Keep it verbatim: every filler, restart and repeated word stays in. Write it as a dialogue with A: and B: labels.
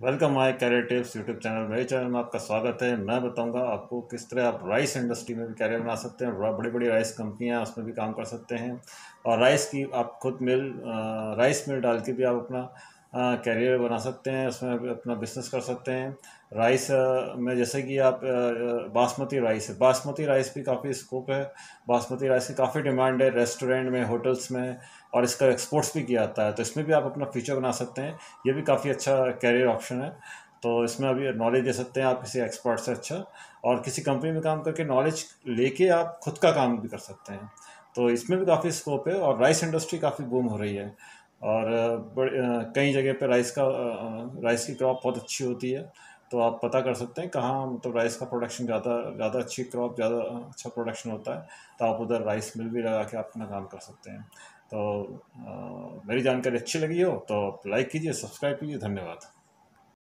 A: Welcome my career tips YouTube channel. मेरे channel में आपका स्वागत है। मैं बताऊंगा आपको किस तरह आप राइस इंडस्ट्री में भी कैरियर बना सकते हैं। बड़ी बड़ी राइस कंपनियां उसमें भी काम कर सकते हैं और राइस की आप खुद मिल राइस मिल डाल के भी आप अपना कैरियर बना सकते हैं, उसमें भी अपना बिजनेस कर सकते हैं। राइस में जैसे कि आप अ, बासमती राइस है, बासमती राइस भी काफ़ी स्कोप है। बासमती राइस की काफ़ी डिमांड है रेस्टोरेंट में, होटल्स में, और इसका एक्सपोर्ट्स भी किया जाता है, तो इसमें भी आप अपना फ्यूचर बना सकते हैं। ये भी काफ़ी अच्छा कैरियर ऑप्शन है। तो इसमें अभी नॉलेज दे सकते हैं आप किसी एक्सपर्ट से अच्छा, और किसी कंपनी में काम करके नॉलेज लेके आप खुद का काम भी कर सकते हैं। तो इसमें भी काफ़ी स्कोप है और राइस इंडस्ट्री काफ़ी बूम हो रही है। और अ, बड़े अ, कई जगह पे राइस का अ, राइस की क्रॉप बहुत अच्छी होती है। तो आप पता कर सकते हैं कहाँ मतलब राइस का प्रोडक्शन ज़्यादा ज़्यादा अच्छी क्रॉप, ज़्यादा अच्छा प्रोडक्शन होता है। तो आप उधर राइस मिल भी लगा के आप अपना काम कर सकते हैं। तो अ, मेरी जानकारी अच्छी लगी हो तो लाइक कीजिए, सब्सक्राइब कीजिए। धन्यवाद।